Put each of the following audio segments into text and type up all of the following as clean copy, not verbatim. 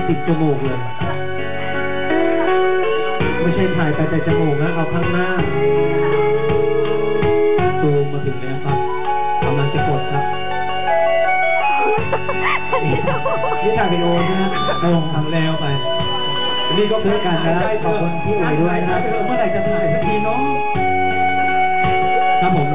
ติดจมูกเลยไม่ใช่ถ่ายไปแต่จมูกนะเอาข้างหน้าซูมมาถึงแล้วครับกำลังจะกดครับนี่ถ่ายวิดีโอนะลงทำแล้วไปนี่ก็เพื่อการนะขอบคุณพี่อุ๋ยด้วยนะครับเมื่อไหร่จะถ่ายสักทีน้องครับผม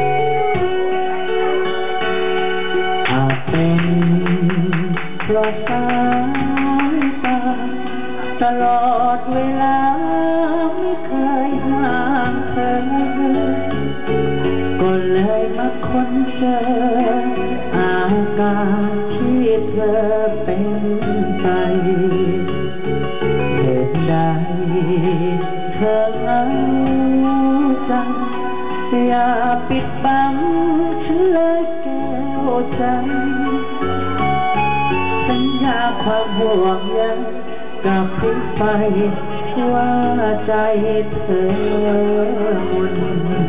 อาจเป็นเพราะสายตาตลอดเวลาไม่เคยห่างเธอก็เลยมาค้นเจออาการที่เธอเป็นไปเหตุใดเธอเอาจังอย่าปิดบังฉันเลยแก้วใจสัญญาความห่วงใยกับพริบไปว่าใจเธอวุ่น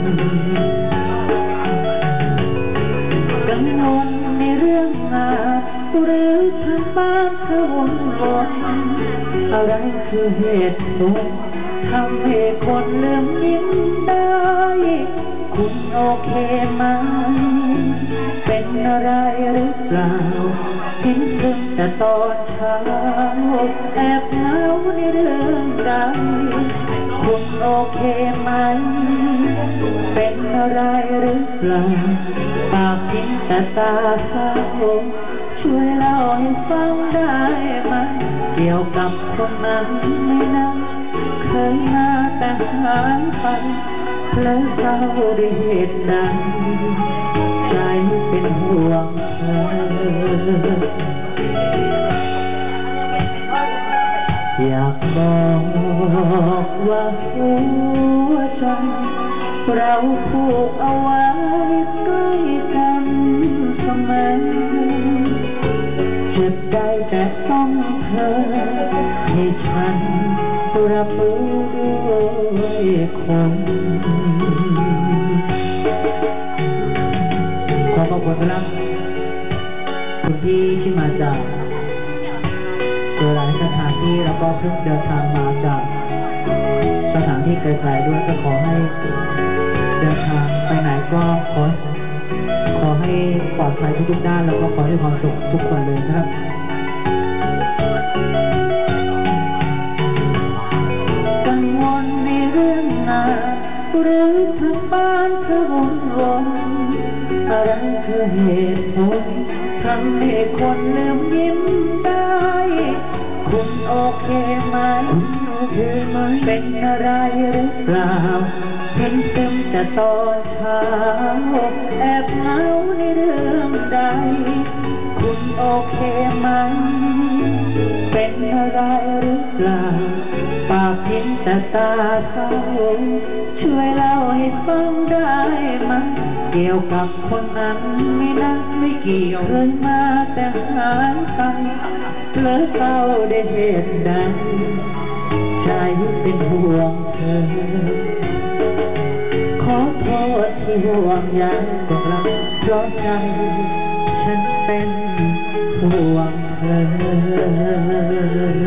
กังวลในเรื่องงานหรือทางบ้านเธอวนอะไรคือเหตุผลทำให้คนลืมยิ้มได้คุณโอเคไหมเป็นอะไรหรือเปล่าเห็นเพิ่งแต่ตอนเช้าแอบเหงาในเรื่องใดคุณโอเคไหมเป็นอะไรหรือเปล่าปากเห็นแต่ตาเศร้าช่วยเล่าให้ฟังได้ไหมเกี่ยวกับคนนั้นไม่นานเคยมาแต่หายไปแล้วเศร้าด้วยเหตุใดใจเป็นห่วงเธออยากบอกว่าหัวใจเราผูกเอาไว้ใกล้กันเสมอเจ็บได้แต่ต้องเธอให้ฉันรับรู้ด้วยคนขอบคุณครับคุณพี่ที่มาจากหลายสถานที่แล้วก็เพิ่งเดินทางมาจากสถานที่ไกลๆด้วยก็ขอให้เดินทางไปไหนก็ขอให้ปลอดภัยทุกๆด้านแล้วก็ขอให้ความสุขทุกคนเลยนะครับกังวลในเรื่องงานหรือทางบ้านเธอวนอะไรคือเหตุผลทำให้คนลืมยิ้มได้คุณโอเคไหมเป็นอะไรหรือเปล่าเห็นเต็มแต่ตอนเช้าแอบเหงาในเรื่องใดคุณโอเคไหมเป็นอะไรหรือเปล่าปากเห็นแต่ตาเศร้าช่วยเล่าให้ฟังได้ไหมเกี่ยวกับคนนั้นไม่เกี่ยวเคยมาแต่หายไปเลิกเศร้าได้เหตุใดใจเป็นห่วงเธอขอโทษที่ห่วงใยก็รักเพราะใจฉันเป็นห่วงเธอ